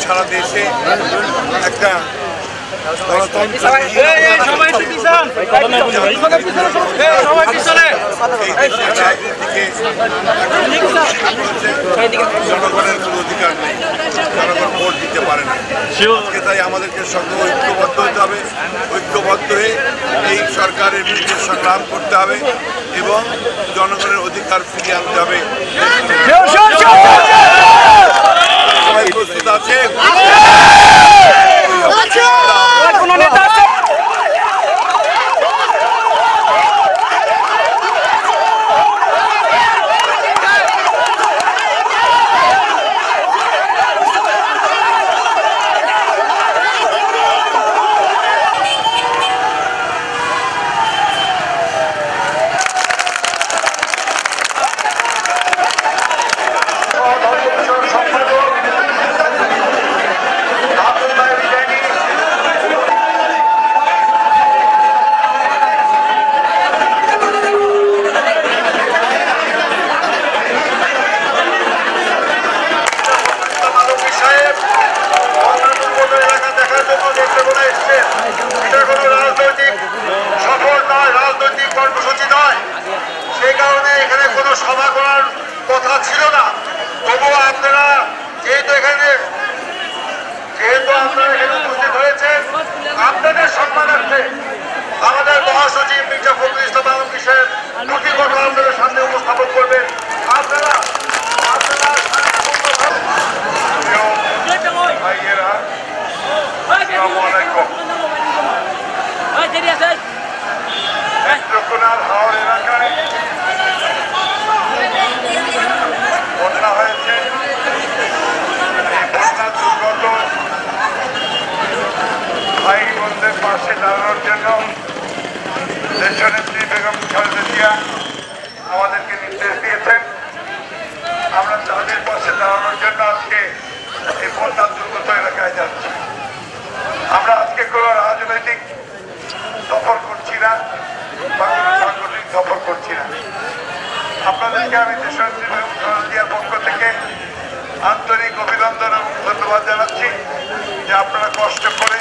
সারা দেশে একটা গণতন্ত্র জনগণের কোনো অধিকার নেই, জনগণ ভোট দিতে পারে না। তাই আমাদেরকে সঙ্গে ঐক্যবদ্ধ হতে হবে, ঐক্যবদ্ধ হয়ে এই সরকারের বিরুদ্ধে সংগ্রাম করতে হবে এবং জনগণের অধিকার ফিরিয়ে আনতে হবে। সবাই প্রস্তুত আছে? সভা করার কথা ছিল না, তবুও আপনারা যেহেতু আপনারা এখানে উপস্থিত হয়েছেন, আপনাদের সম্মানার্থে আমাদের মহাসচিব মির্জা ফখরুল ইসলাম আলমগীর দুটি কথা আপনাদের সামনে উপস্থাপন করবেন। আপনারা নেত্রকোনার হাওড় এলাকায় বন্যা হয়েছে। বন্যা দুর্গত ভাই বোনদের পাশে দাঁড়ানোর জন্য দেশনেত্রী বেগম খালেদা জিয়া আমাদেরকে নির্দেশ দিয়েছেন। আমরা তাদের পাশে দাঁড়ানোর জন্য আজকে এই বন্যা দুর্গত এলাকায় যাচ্ছি। আমরা আজকে কোনো রাজনৈতিক সফর করছি না বা কোনো সাংগঠনিক সফর করছি না। আপনাদেরকে আমি দেশনেত্রী বেগম খালেদা জিয়ার পক্ষ থেকে আন্তরিক অভিনন্দন এবং ধন্যবাদ জানাচ্ছি যে আপনারা কষ্ট করে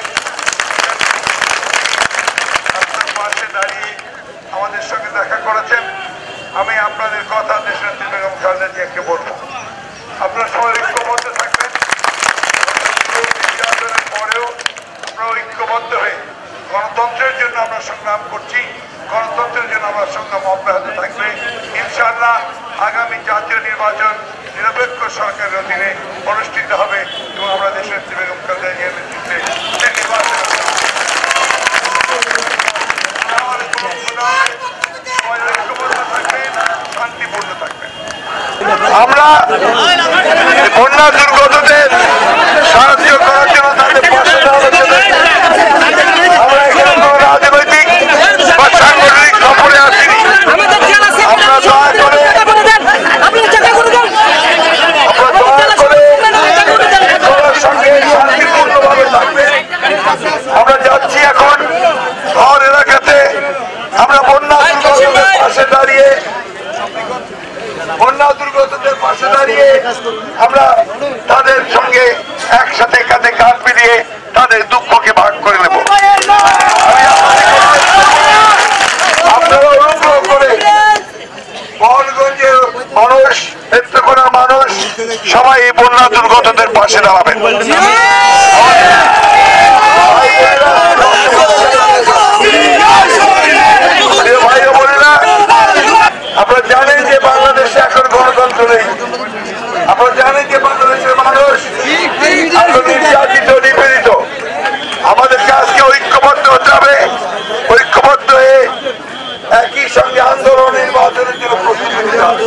আপনার পাশে দাঁড়িয়ে আমাদের সঙ্গে দেখা করেছেন। আমি আপনাদের কথা দেশনেত্রী বেগম খালেদা জিয়াকে বলবো, আপনারা সবাই ঐক্যবদ্ধ থাকবেন। নির্যাতনের পরেও আমরা ঐক্যবদ্ধ হয়ে গণতন্ত্রের জন্য আমরা সংগ্রাম করছি, গণতন্ত্রের জন্য আমরা সংগ্রাম অব্যাহত থাকবে। ইনশাআল্লাহ আগামী জাতীয় নির্বাচন নিরপেক্ষ সরকারের অধীনে অনুষ্ঠিত হবে এবং আমরা দেশনেত্রী বেগম খালেদা জিয়ার নেতৃত্বে নির্বাচন শান্তিপূর্ণ থাকবেন। আমরা বন্যা দুর্গতদের সাহায্য করার জন্য তাদের পাশে দাঁড়ানোর জন্য আমরা এখানে কোনো রাজনৈতিক বা সাংগঠনিক সফরে আসিনি। আমরা দয়া করে সবার সঙ্গে শান্তিপূর্ণভাবে থাকবে। আমরা যাচ্ছি এখন হাওড় এলাকাতে। আমরা বন্যা দুর্গতদের পাশে দাঁড়িয়ে আমরা তাদের সঙ্গে একসাথে কাঁধে কাঁধ মিলিয়ে তাদের দুঃখকে ভাগ করে নেব। আপনারা অনুগ্রহ করে মোহনগঞ্জের মানুষ, নেত্রকোনার মানুষ সবাই এই বন্যা দুর্গতদের পাশে দাঁড়াবেন। আপনারা জানেন যে বাংলাদেশে এখন গণতন্ত্র নেই। আপনারা জানেন যে বাংলাদেশের মানুষ নির্যাতিত, নিপীড়িত। আমাদেরকে আজকে ঐক্যবদ্ধ হতে হবে। ঐক্যবদ্ধ হয়ে একই সঙ্গে আন্দোলন নির্বাচনের জন্য প্রস্তুতি নিতে হবে।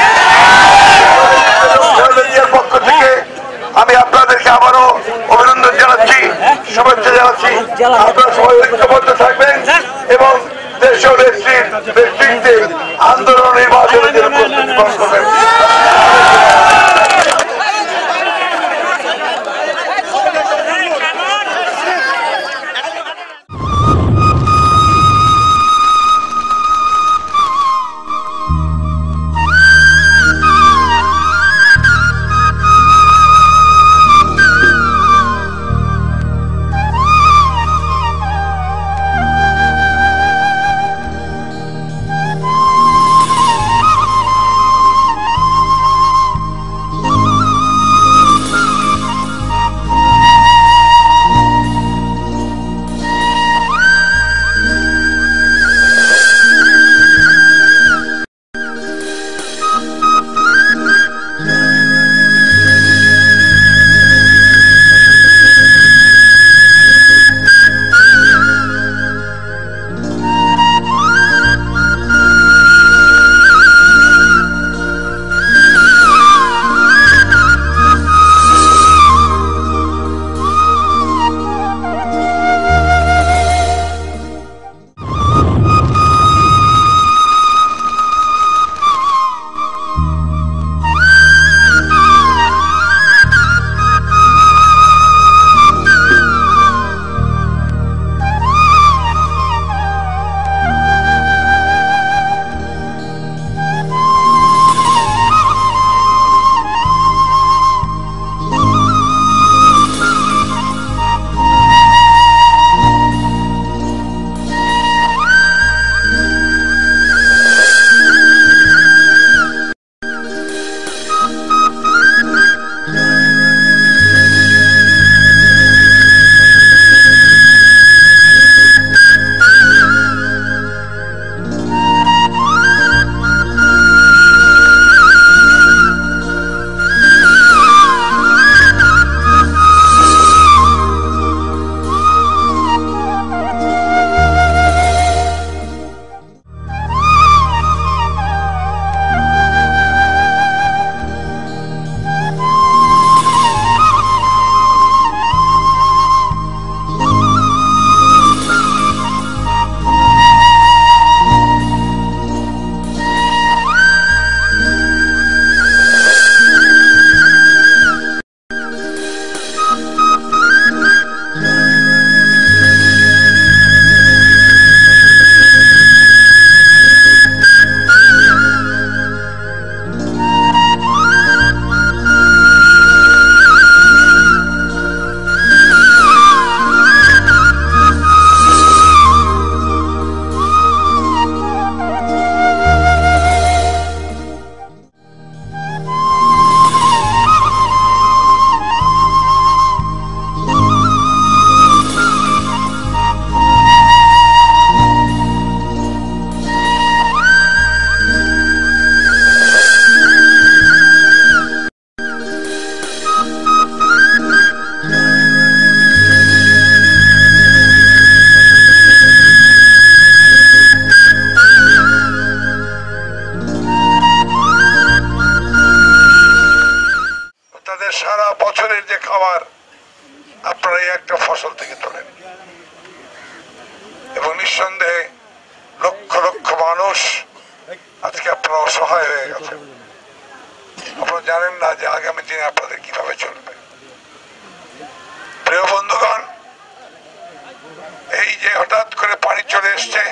পক্ষ থেকে আমি আপনাদেরকে আবারও অভিনন্দন জানাচ্ছি, শুভেচ্ছা জানাচ্ছি। আপনারা সবাই ঐক্যবদ্ধ থাকবেন এবং দেশীয় নেতৃত্বে আন্দোলন নির্বাচনের জন্য প্রস্তুতি গ্রহণ করবেন। নিঃসন্দেহে লক্ষ লক্ষ মানুষ আজকে আপনারা অসহায় হয়ে গেছে। আপনারা জানেন না যে আগামী দিনে আপনাদের কিভাবে চলবে। প্রিয় বন্ধুগণ, এই যে হঠাৎ করে পানি চলে এসছে,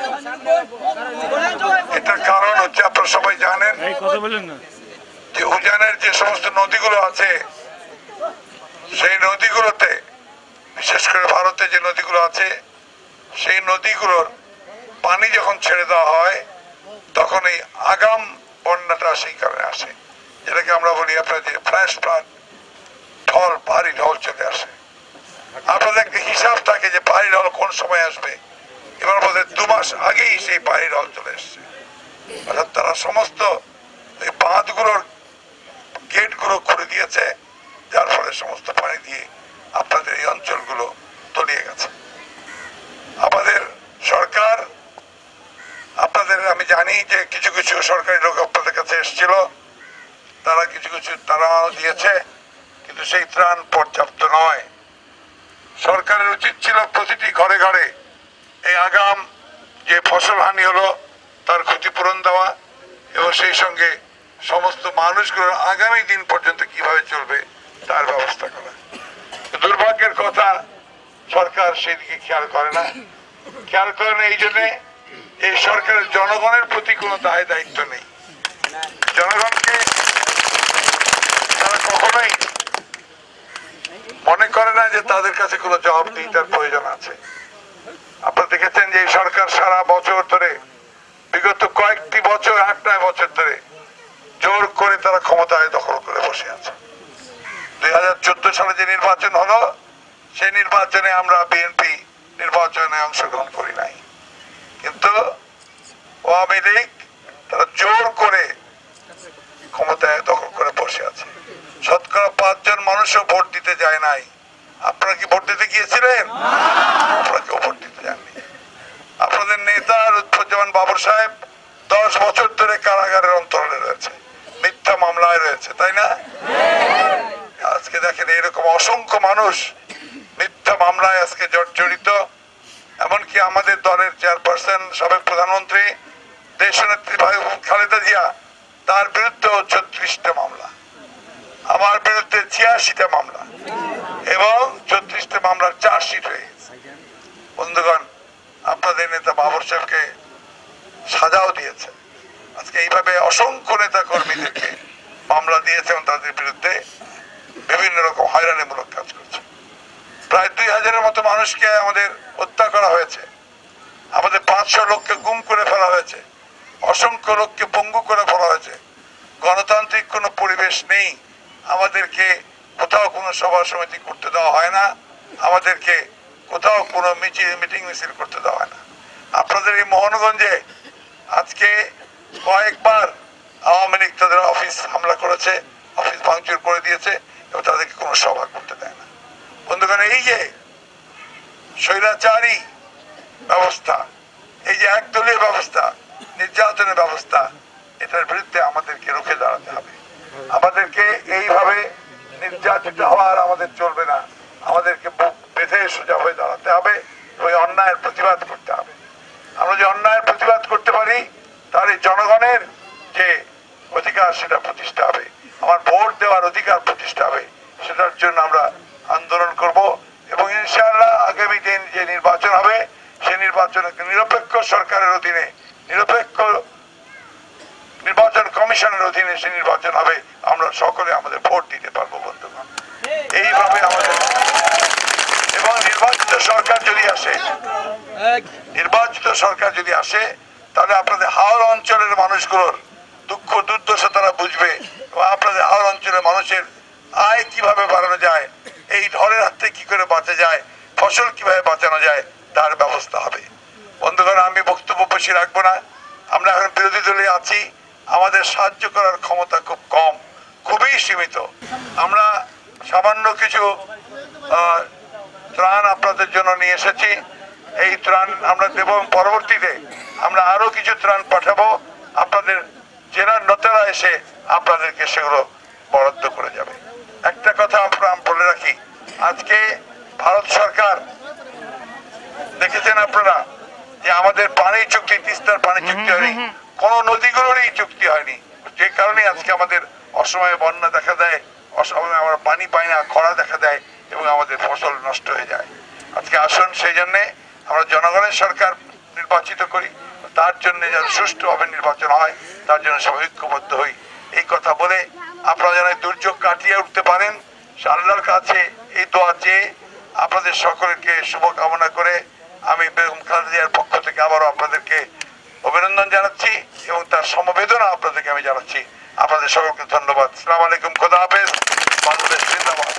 এটার কারণ হচ্ছে আপনারা সবাই জানেন যে উজানের যে সমস্ত নদীগুলো আছে, সেই নদীগুলোতে, বিশেষ করে ভারতে যে নদীগুলো আছে, সেই নদীগুলোর পানি যখন ছেড়ে দেওয়া হয় তখন এই আগাম বন্যাটা সেই কারণে আসে, যেটাকে আমরা বলি আপনার যে ফ্ল্যাশ ফ্লাড, ঢল, ভারী ঢল চলে আসে। আপনাদের একটা হিসাব থাকে যে ভারী ঢল কোন সময় আসবে, এবার বোধহয় 2 মাস আগেই সেই ভারী ঢল চলে এসছে। অর্থাৎ তারা সমস্ত এই বাঁধগুলোর গেটগুলো খুলে দিয়েছে, যার ফলে সমস্ত পানি দিয়ে আপনাদের এই অঞ্চলগুলো তলিয়ে গেছে। আমাদের সরকার, আপনাদের আমি জানি যে কিছু কিছু সরকারি লোক আপনাদের কাছে এসেছিল, তারা কিছু কিছু ত্রাণ দিয়েছে, কিন্তু সেই ত্রাণ পর্যাপ্ত নয়। সরকারের উচিত ছিল প্রতিটি ঘরে ঘরে এই আগাম যে ফসল হানি হলো তার ক্ষতিপূরণ দেওয়া এবং সেই সঙ্গে সমস্ত মানুষগুলোর আগামী দিন পর্যন্ত কিভাবে চলবে তার ব্যবস্থা করা। দুর্ভাগ্যের কথা, সরকার সেই দিকে খেয়াল করে না। খেয়াল করে না এই জন্যে এই সরকারের জনগণের প্রতি কোনো দায় দায়িত্ব নেই। জনগণকে তারা কখনোই মনে করে না যে তাদের কাছে কোনো জবাবদিহিতার প্রয়োজন আছে। আপনারা দেখেছেন যে এই সরকার সারা বছর ধরে, বিগত কয়েকটি বছর, 8-9 বছর ধরে জোর করে তারা ক্ষমতায় দখল করে বসে আছে। 2014 সালে যে নির্বাচন হলো, সেই নির্বাচনে আমরা বিএনপি নির্বাচনে অংশগ্রহণ করি নাই, কিন্তু আওয়ামী লীগ তারা জোর করে ক্ষমতায় দখল করে বসে আছে। শতকরা 5 জন মানুষও ভোট দিতে যায় নাই। আপনারা কি ভোট দিতে গিয়েছিলেন? আপনারা কেউ ভোট দিতে যাননি। আপনাদের নেতা লুৎফুজ্জামান বাবর সাহেব 10 বছর ধরে কারাগারের অন্তরালে রয়েছে, মিথ্যা মামলায় রয়েছে, তাই না? আজকে দেখেন এরকম অসংখ্য মানুষ মিথ্যা মামলায় আজকে জড়িত। এমনকি আমাদের দলের চেয়ারপারসন, সাবেক প্রধানমন্ত্রী দেশনেত্রী খালেদা জিয়া, তার বিরুদ্ধেও 36টা মামলা, আমার বিরুদ্ধে 86টা মামলা এবং 34টা মামলার চার্জশিট হয়ে গেছে। বন্ধুগণ, আপনাদের নেতা বাবর সাহেবকে সাজাও দিয়েছে। আজকে এইভাবে অসংখ্য নেতা কর্মীদেরকে মামলা দিয়েছে এবং তাদের বিরুদ্ধে বিভিন্ন রকম হয়রানিমূলক কাজ করছে। প্রায় 2000-এর মতো মানুষকে আমাদের হত্যা করা হয়েছে, আমাদের 500 লোককে গুম করে ফেলা হয়েছে, অসংখ্য লোককে পঙ্গু করে ফেলা হয়েছে। গণতান্ত্রিক কোনো পরিবেশ নেই। আমাদেরকে কোথাও কোনো সভা সমিতি করতে দেওয়া হয় না, আমাদেরকে কোথাও কোনো মিটিং মিছিল করতে দেওয়া হয় না। আপনাদের এই মোহনগঞ্জে আজকে কয়েকবার আওয়ামী লীগ তাদের অফিস হামলা করেছে, অফিস ভাঙচুর করে দিয়েছে এবং তাদেরকে কোনো সভা করতে দেয় না। বন্ধুগণ, এই যে স্বৈরাচারী ব্যবস্থা, এই যে একদলীয় ব্যবস্থা, নির্যাতনের ব্যবস্থা, এটার বিরুদ্ধে আমাদেরকে রুখে দাঁড়াতে হবে। আমাদেরকে এইভাবে নির্যাতিত হওয়ার আমাদের চলবে না। আমাদেরকে বুক বেঁধে সোজা হয়ে দাঁড়াতে হবে, ওই অন্যায়ের প্রতিবাদ করতে হবে। আমরা যে অন্যায়ের প্রতিবাদ করতে পারি, তার এই জনগণের যে অধিকার সেটা প্রতিষ্ঠা হবে, আমার ভোট দেওয়ার অধিকার প্রতিষ্ঠা হবে, সেটার জন্য আমরা আন্দোলন করব এবং ইনশাআল্লাহ আগামী দিন যে নির্বাচন হবে, সেই নির্বাচনে নিরপেক্ষ সরকারের অধীনে, নিরপেক্ষ নির্বাচন কমিশনের অধীনে সে নির্বাচন হবে। আমরা সকলে আমাদের ভোট দিতে পারবো বন্ধুগণ। এইভাবে আমাদের এবং নির্বাচিত সরকার যদি আসে, তাহলে আপনাদের হাওর অঞ্চলের মানুষগুলোর দুঃখ দুর্দশা তারা বুঝবে এবং আপনাদের হাওর অঞ্চলের মানুষের আয় কিভাবে বাড়ানো যায়, এই ঢলের হাত থেকে কি করে বাঁচা যায়, ফসল কিভাবে বাঁচানো যায়, তার ব্যবস্থা হবে। বন্ধুগণ, আমি বক্তব্য বেশি রাখবো না। আমরা এখন বিরোধী দলে আছি, আমাদের সাহায্য করার ক্ষমতা খুব কম, খুবই সীমিত। আমরা সামান্য কিছু ত্রাণ আপনাদের জন্য নিয়ে এসেছি। এই ত্রাণ আমরা দেব, পরবর্তীতে আমরা আরো কিছু ত্রাণ পাঠাবো। আপনাদের জেলার নেতারা এসে আপনাদেরকে সেগুলো বরাদ্দ করে যাবে। একটা কথা আমরা বলে রাখি, আজকে ভারত সরকার দেখেছেন আপনারা যে আমাদের পানি চুক্তি, তিস্তার পানি চুক্তি হয়নি, কোন নদীগুলোরই চুক্তি হয়নি, যে কারণে আজকে আমাদের অসময়ে বন্যা দেখা দেয়, অসময়ে আমরা পানি পাই না, খরা দেখা দেয় এবং আমাদের ফসল নষ্ট হয়ে যায়। আজকে আসুন সেই জন্যে আমরা জনগণের সরকার নির্বাচিত করি, তার জন্য যেন সুষ্ঠুভাবে নির্বাচন হয়, তার জন্য সবাই ঐক্যবদ্ধ হই। এই কথা বলে আপনারা যেন দুর্যোগ কাটিয়ে উঠতে পারেন, আল্লাহর কাছে এই দোয়া চেয়ে আপনাদের সকলকে শুভকামনা করে আমি বেগম খালেদা জিয়ার পক্ষ থেকে আবারও আপনাদেরকে অভিনন্দন জানাচ্ছি এবং তার সমবেদনা আপনাদেরকে আমি জানাচ্ছি। আপনাদের সকলকে ধন্যবাদ। আসসালামু আলাইকুম, খোদা হাফেজ, বাংলাদেশ জিন্দাবাদ।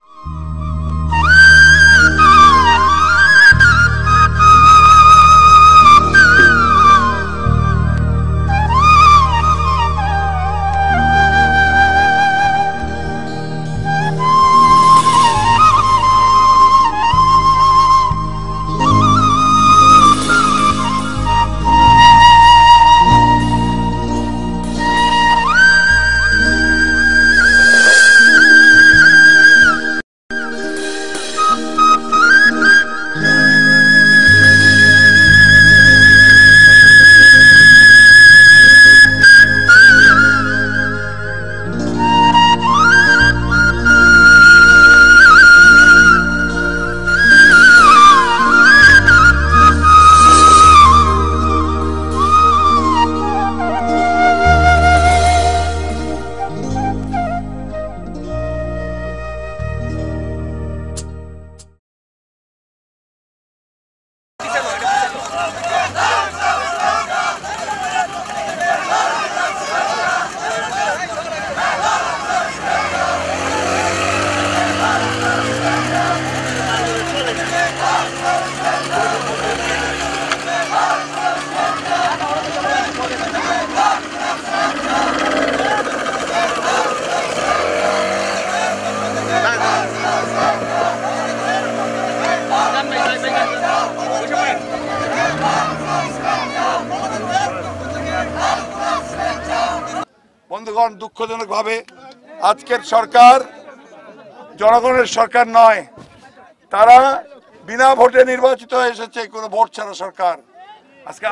বন্ধুগণ, দুঃখজনকভাবে আজকের সরকার জনগণের সরকার নয়, তারা বিনা ভোটে নির্বাচিত হয়ে এসেছে, কোনো ভোট ছাড়া সরকার। আজকে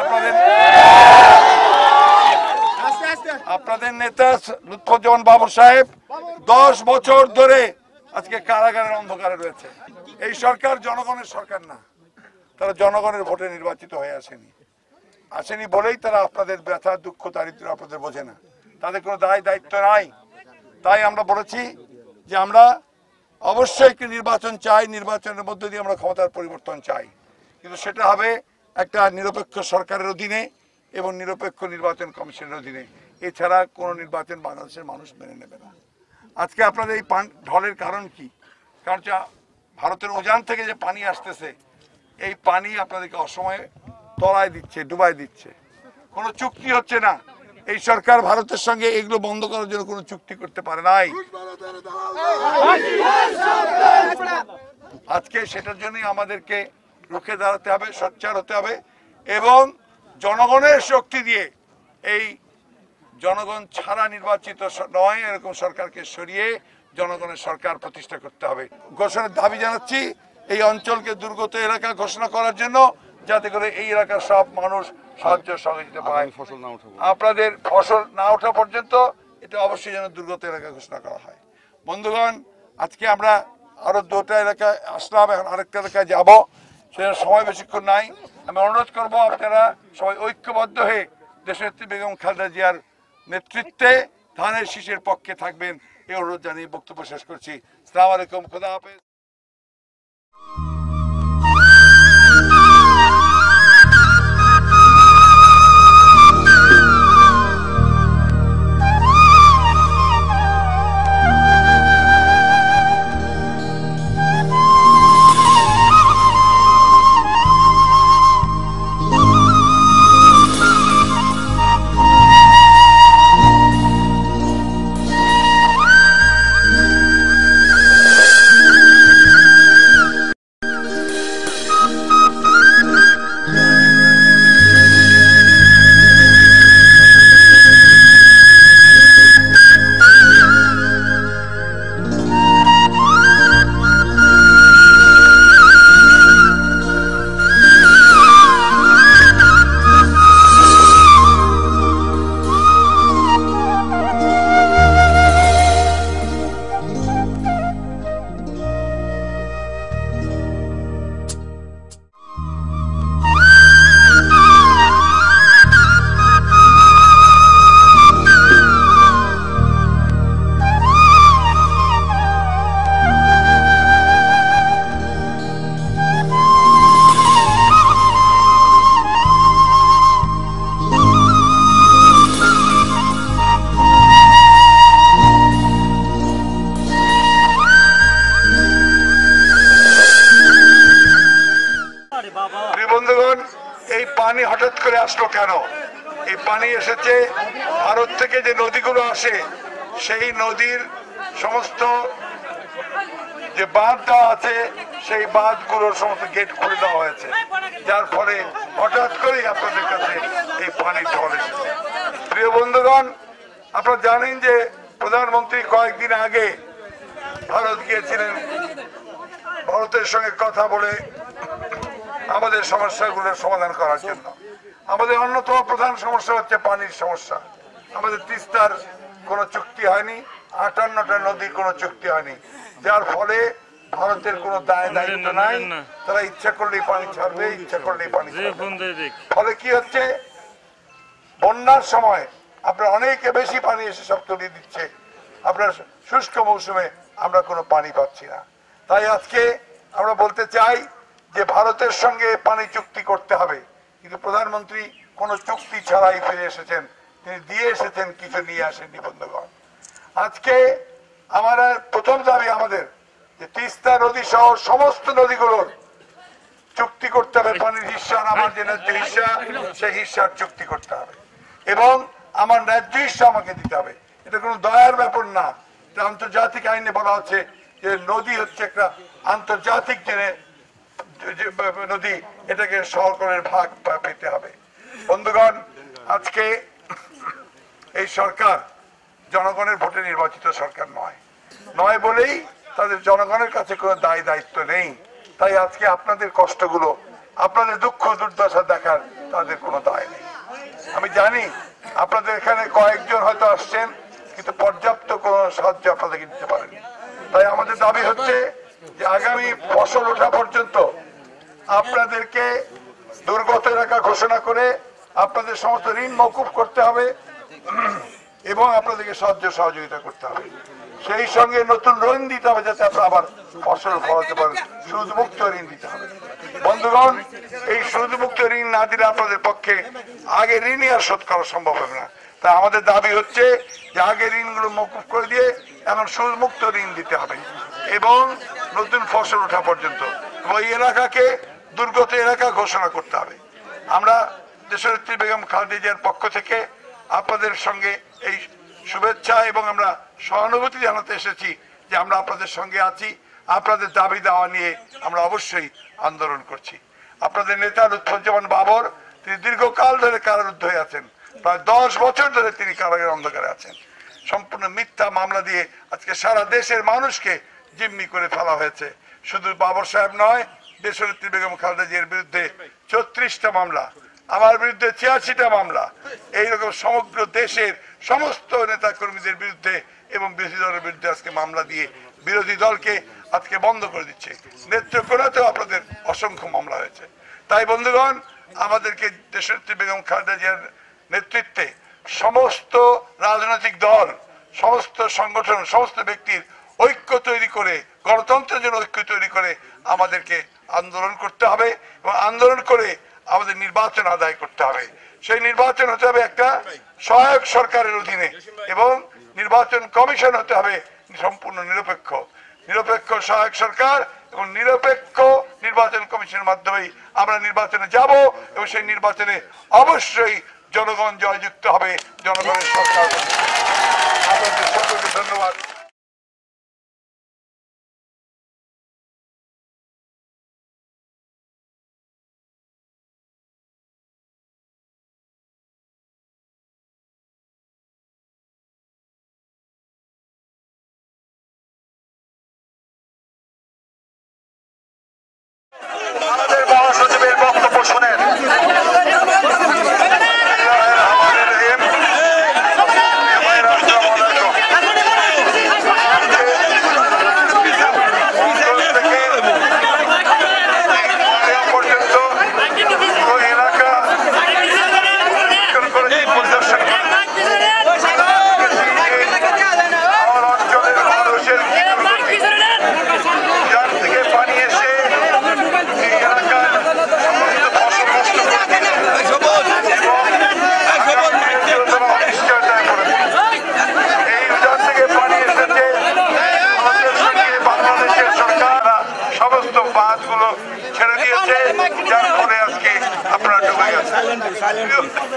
আপনাদের নেতা লুৎফুজ্জামান বাবর সাহেব 10 বছর ধরে আজকে কারাগারের অন্ধকারে রয়েছে। এই সরকার জনগণের সরকার না, তারা জনগণের ভোটে নির্বাচিত হয়ে আসেনি বলেই তারা আপনাদের ব্যথা, দুঃখ, দারিদ্র আপনাদের বোঝে না, তাদের কোনো দায়িত্ব নাই। তাই আমরা বলেছি যে আমরা অবশ্যই একটি নির্বাচন চাই, নির্বাচনের মধ্য দিয়ে আমরা ক্ষমতার পরিবর্তন চাই, কিন্তু সেটা হবে একটা নিরপেক্ষ সরকারের অধীনে এবং নিরপেক্ষ নির্বাচন কমিশনের অধীনে। এছাড়া কোনো নির্বাচন বাংলাদেশের মানুষ মেনে নেবে না। আজকে আপনাদের এই ঢলের কারণ কি? কারণ ভারতের উজান থেকে যে পানি আসতেছে, এই পানি আপনাদেরকে অসময়ে তলায় দিচ্ছে, ডুবাই দিচ্ছে, কোনো চুক্তি হচ্ছে না। এই সরকার ভারতের সঙ্গে এগুলো বন্ধ করার জন্য কোনো চুক্তি করতে পারে নাই। আজকে সেটার জন্যই আমাদেরকে রুখে দাঁড়াতে হবে, সোচ্চার হতে হবে এবং জনগণের শক্তি দিয়ে, এই জনগণ ছাড়া নির্বাচিত নয় এরকম সরকারকে সরিয়ে জনগণের সরকার প্রতিষ্ঠা করতে হবে। ঘোষণার দাবি জানাচ্ছি এই অঞ্চলকে দুর্গত এলাকা ঘোষণা করার জন্য, যাতে করে এই এলাকার সব মানুষ সাহায্য সহযোগিতা পায়। আপনাদের ফসল না ওঠা পর্যন্ত এটা অবশ্যই যেন দুর্গত এলাকা ঘোষণা করা হয়। বন্ধুগণ, আজকে আমরা আরো 2টা এলাকায় আসলাম, এখন আরেকটা এলাকায় যাব, সেটা সময় বেশিক্ষণ নাই। আমি অনুরোধ করব আপনারা সবাই ঐক্যবদ্ধ হয়ে দেশনেত্রী বেগম খালেদা জিয়ার নেতৃত্বে ধানের শীষের পক্ষে থাকবেন, এই অনুরোধ জানিয়ে বক্তব্য শেষ করছি। আসসালামু আলাইকুম, খোদা হাফেজ। করে আসলো কেন? এই পানি এসেছে ভারত থেকে, যে নদীগুলো আসে সেই নদীর সমস্ত যে বাঁধ দেওয়া আছে সেই বাঁধগুলোর সমস্ত গেট খুলে দেওয়া হয়েছে, যার ফলে হঠাৎ করেই আপনাদের কাছে এই পানি ঢল এসেছে। প্রিয় বন্ধুগণ, আপনারা জানেন যে প্রধানমন্ত্রী কয়েকদিন আগে ভারত গিয়েছিলেন ভারতের সঙ্গে কথা বলে আমাদের সমস্যাগুলোর সমাধান করার জন্য। আমাদের অন্যতম প্রধান সমস্যা হচ্ছে পানির সমস্যা। আমাদের তিস্তার কোনো চুক্তি হয়নি, 58টা নদীর কোনো চুক্তি হয়নি, যার ফলে ভারতের কোনো দায়িত্ব নাই। তারা ইচ্ছা করলেই পানি ছাড়বে, ইচ্ছা করলেই পানি ছাড়বে। ফলে কি হচ্ছে, বন্যার সময় আপনার অনেক বেশি পানি এসে সব তলিয়ে দিচ্ছে, আপনার শুষ্ক মৌসুমে আমরা কোনো পানি পাচ্ছি না। তাই আজকে আমরা বলতে চাই যে ভারতের সঙ্গে পানি চুক্তি করতে হবে, কিন্তু প্রধানমন্ত্রী কোনো চুক্তি ছাড়াই ফিরে এসেছেন, তিনি দিয়ে এসেছেন, কিছু নিয়ে আসেননি। বন্ধুগণ, আজকে আমার প্রথম দাবি আমাদের যে তিস্তা নদী সহ সমস্ত নদীগুলোর চুক্তি করতে হবে, পানির হিস্সা, আমার যে ন্যায্য হিস্সা সেই হিস্সার চুক্তি করতে হবে এবং আমার ন্যায্য হিস্সা আমাকে দিতে হবে। এটা কোনো দয়ার ব্যাপার না, এটা আন্তর্জাতিক আইনে বলা হচ্ছে যে নদী হচ্ছে একটা আন্তর্জাতিক নদী, এটাকে সকলের ভাগ পেতে হবে। বন্ধুগণ, আজকে এই সরকার জনগণের ভোটে নির্বাচিত সরকার নয় বলেই তাদের জনগণের কাছে কোনো দায় দায়িত্ব নেই। তাই আজকে আপনাদের কষ্টগুলো, আপনাদের দুঃখ দুর্দশা দেখার তাদের কোনো দায় নেই। আমি জানি আপনাদের এখানে কয়েকজন হয়তো আসছেন, কিন্তু পর্যাপ্ত কোনো সাহায্য আপনাদেরকে দিতে পারেনি। তাই আমাদের দাবি হচ্ছে যে আগামী ফসল ওঠা পর্যন্ত আপনাদেরকে দুর্গত এলাকা ঘোষণা করে আপনাদের সমস্ত ঋণ মওকুফ করতে হবে এবং আপনাদেরকে সাহায্য সহযোগিতা করতে হবে। সেই সঙ্গে নতুন ঋণ দিতে হবে, যাতে আপনারা আবার ফসল ফলাতে পারেন। সুদমুক্ত ঋণ দিতে হবে। বন্ধুগণ, এই সুদমুক্ত ঋণ না দিলে আপনাদের পক্ষে আগে ঋণই আর শোধ করা সম্ভব হবে না। তাই আমাদের দাবি হচ্ছে যে আগে ঋণগুলো মওকুফ করে দিয়ে এখন সুদমুক্ত ঋণ দিতে হবে এবং নতুন ফসল ওঠা পর্যন্ত ওই এলাকাকে দুর্গত এলাকা ঘোষণা করতে হবে। আমরা দেশনেত্রী বেগম খালেদা জিয়ার পক্ষ থেকে আপনাদের সঙ্গে এই শুভেচ্ছা এবং আমরা সহানুভূতি জানাতে এসেছি যে আমরা আপনাদের সঙ্গে আছি। আপনাদের দাবি দেওয়া নিয়ে আমরা অবশ্যই আন্দোলন করছি। আপনাদের নেতা লুৎফুজ্জামান বাবর, তিনি দীর্ঘকাল ধরে কারারুদ্ধ হয়ে আছেন, প্রায় 10 বছর ধরে তিনি কারাগারের অন্ধকারে আছেন। সম্পূর্ণ মিথ্যা মামলা দিয়ে আজকে সারা দেশের মানুষকে জিম্মি করে ফেলা হয়েছে। শুধু বাবর সাহেব নয়, দেশনেত্রী বেগম খালেদা জিয়ার বিরুদ্ধে 34টা মামলা, আমার বিরুদ্ধে 86টা মামলা, এইরকম সমগ্র দেশের সমস্ত নেতা কর্মীদের বিরুদ্ধে এবং বিরোধী দলের বিরুদ্ধে আজকে মামলা দিয়ে বিরোধী দলকে আজকে বন্ধ করে দিচ্ছে। নেত্রকোনাতেও আপনাদের অসংখ্য মামলা হয়েছে। তাই বন্ধুগণ, আমাদেরকে দেশনেত্রী বেগম খালেদা জিয়ার নেতৃত্বে সমস্ত রাজনৈতিক দল, সমস্ত সংগঠন, সমস্ত ব্যক্তির ঐক্য তৈরি করে, গণতন্ত্রের জন্য ঐক্য তৈরি করে আমাদেরকে আন্দোলন করতে হবে এবং আন্দোলন করে আমাদের নির্বাচন আদায় করতে হবে। সেই নির্বাচন হতে হবে একটা সহায়ক সরকারের অধীনে এবং নির্বাচন কমিশন হতে হবে সম্পূর্ণ নিরপেক্ষ সহায়ক সরকার এবং নিরপেক্ষ নির্বাচন কমিশনের মাধ্যমেই আমরা নির্বাচনে যাব এবং সেই নির্বাচনে অবশ্যই জনগণ জয়যুক্ত হবে, জনগণের সরকার। আপনাদের সকলকে ধন্যবাদ। আমাদের মহাসচিবের বক্তব্য শুনেন।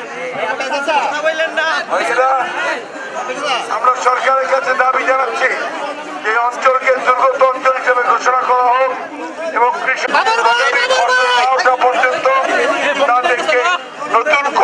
ভাইয়েরা, আমরা সরকারের কাছে দাবি জানাচ্ছি যে অঞ্চলকে দুর্গত অঞ্চল হিসেবে ঘোষণা করা হোক এবং কৃষক পর্যন্ত তাদেরকে নতুন